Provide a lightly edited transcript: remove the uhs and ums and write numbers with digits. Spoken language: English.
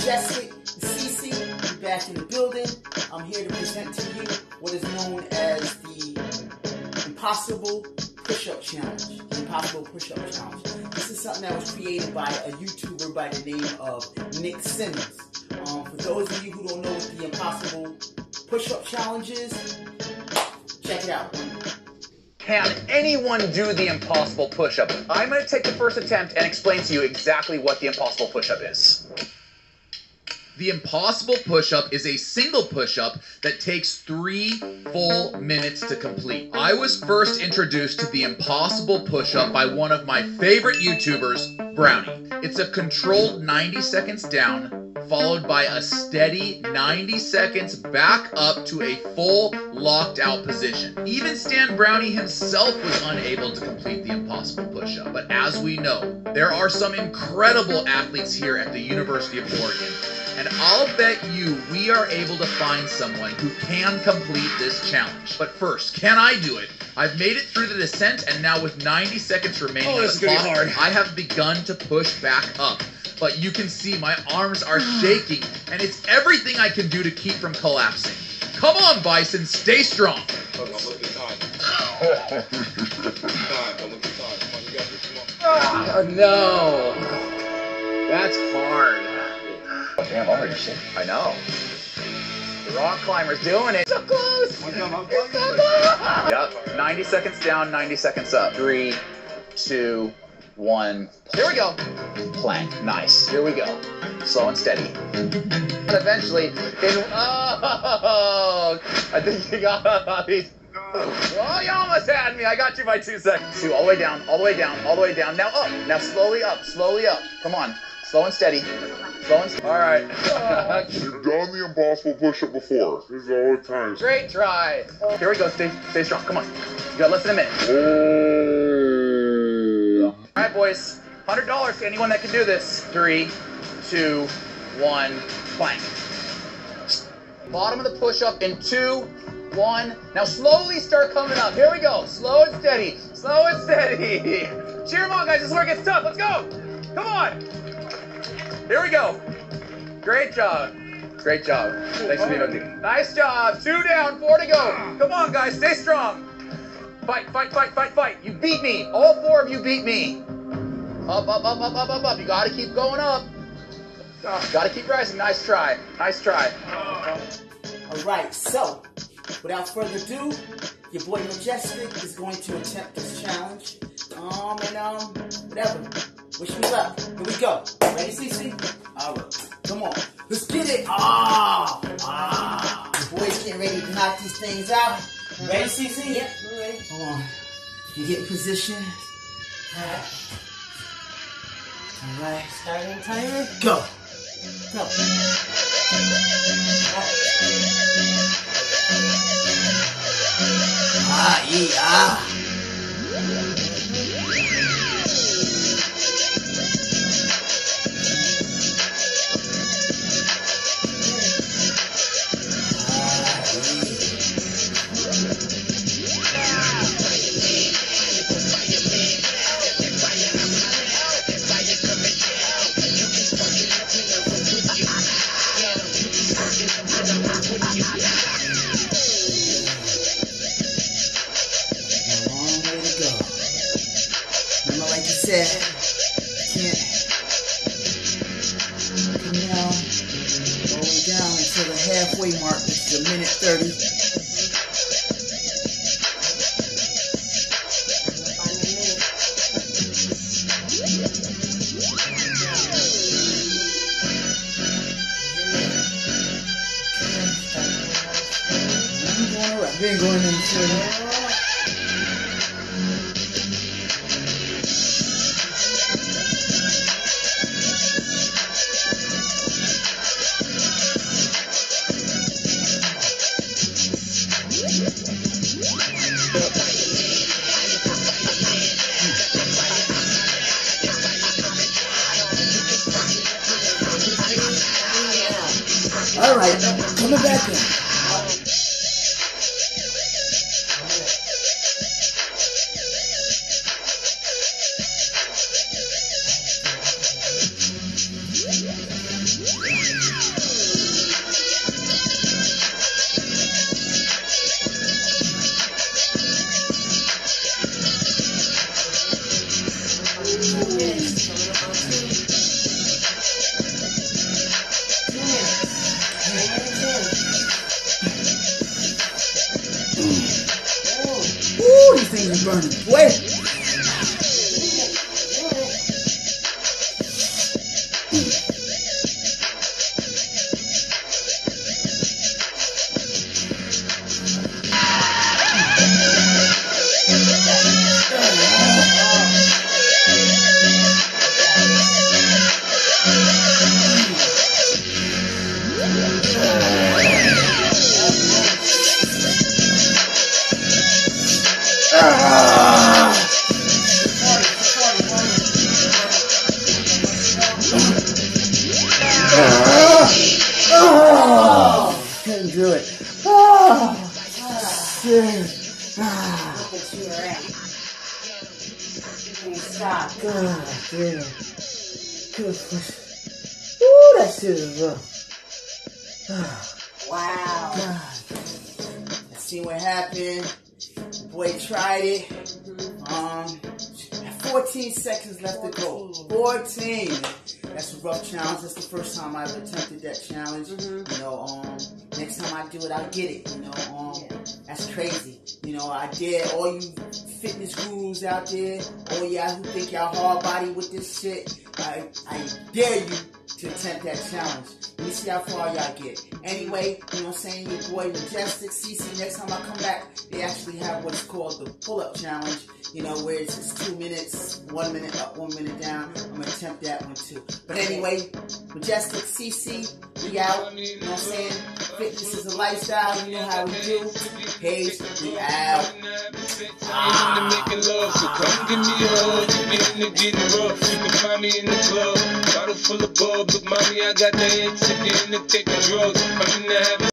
Majestic Cee Cee, we're back in the building. I'm here to present to you what is known as the Impossible Push-Up Challenge. The Impossible Push-Up Challenge. This is something that was created by a YouTuber by the name of Nick Symmond. For those of you who don't know what the Impossible Push-Up Challenge is, check it out. Can anyone do the impossible push-up? I'm going to take the first attempt and explain to you exactly what the impossible push-up is. The impossible push-up is a single push-up that takes 3 full minutes to complete. I was first introduced to the impossible push-up by one of my favorite YouTubers, Brownie. It's a controlled 90 seconds down, followed by a steady 90 seconds back up to a full locked out position. Even Stan Brownie himself was unable to complete the impossible push-up. But as we know, there are some incredible athletes here at the University of Oregon. And I'll bet you we are able to find someone who can complete this challenge. But first, can I do it? I've made it through the descent, and now with 90 seconds remaining on the clock, I have begun to push back up. But you can see my arms are shaking, and it's everything I can do to keep from collapsing. Come on, Bison, stay strong. Oh, no. That's hard. Oh, damn, I'm already sick. I know. The rock climber's doing it. So close. So close. Yep. 90 seconds down, 90 seconds up. 3, 2, 1. Here we go. Plank. Nice. Here we go. Slow and steady. And eventually, oh, I think you got these. Oh, you almost had me. I got you by 2 seconds. 2, all the way down, all the way down, all the way down. Now up. Now slowly up, slowly up. Come on. Slow and steady. Slow and steady. All right. You've done the impossible push-up before. This is all the time. Great try. Here we go. Stay strong. Come on. You got less than a minute. All right, boys. $100 to anyone that can do this. 3, 2, 1. Plank. Bottom of the push-up in 2, 1. Now slowly start coming up. Here we go. Slow and steady. Slow and steady. Cheer them on, guys. This is where it gets tough. Let's go. Come on. Here we go. Great job. Great job. Thanks for being with me. Nice job. 2 down, 4 to go. Come on, guys. Stay strong. Fight, fight, fight, fight, fight. You beat me. All 4 of you beat me. Up, up, up, up, up, up, up. You got to keep going up. Got to keep rising. Nice try. Nice try. All right, so without further ado, your boy Majestic is going to attempt this challenge. Whatever. Wish me luck. Here we go. Ready, Cee Cee? All right. Come on. Let's get it. The boys getting ready to knock these things out. Ready, Cee Cee? Yep, we're ready. Come on. You get in position. All right. Starting timer. Go. Go. Remember, like you said, you can't come down, all the way down until the halfway mark, which is 1:30. We ain't going in the all right, coming back in. Wait. Couldn't do it. Look at you, right? You can't stop. God damn. Ooh, that shit is rough. Wow. Let's see what happened. The boy tried it. 14 seconds left to go. 14. That's a rough challenge. That's the first time I've attempted that challenge. You know, next time I do it, I'll get it. You know, that's crazy. You know, I dare all you fitness gurus out there, all y'all who think y'all hard body with this shit, I dare you to attempt that challenge. Let me see how far y'all get. Anyway, you know what I'm saying? Your boy Majestic Cee Cee. Next time I come back, they actually have what's called the pull-up challenge. You know, where it's just 2 minutes, 1 minute up, 1 minute down. I'm gonna attempt that one too. But anyway, Majestic Cee Cee, we out. You know what I'm saying? Fitness is a lifestyle. You know how we do. Peace, we out. Making love, so come give me a hug. You in the getting rough, you can find me in the club. Bottle full of bub, look mommy, I got the X again to taking drugs. I'm in the habit.